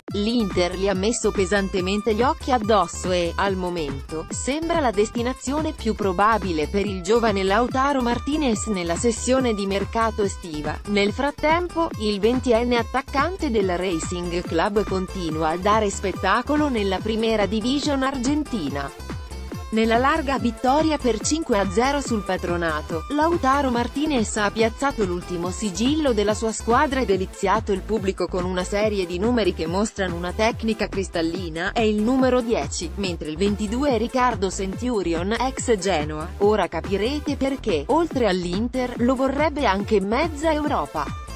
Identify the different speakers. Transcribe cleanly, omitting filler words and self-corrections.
Speaker 1: L'Inter gli ha messo pesantemente gli occhi addosso e, al momento, sembra la destinazione più probabile per il giovane Lautaro Martinez nella sessione di mercato estiva. Nel frattempo, il 20enne attaccante del Racing Club continua a dare spettacolo nella Primera Division argentina. Nella larga vittoria per 5-0 sul Patronato, Lautaro Martinez ha piazzato l'ultimo sigillo della sua squadra e deliziato il pubblico con una serie di numeri che mostrano una tecnica cristallina. È il numero 10, mentre il 22 è Ricardo Centurion, ex Genoa. Ora capirete perché, oltre all'Inter, lo vorrebbe anche mezza Europa.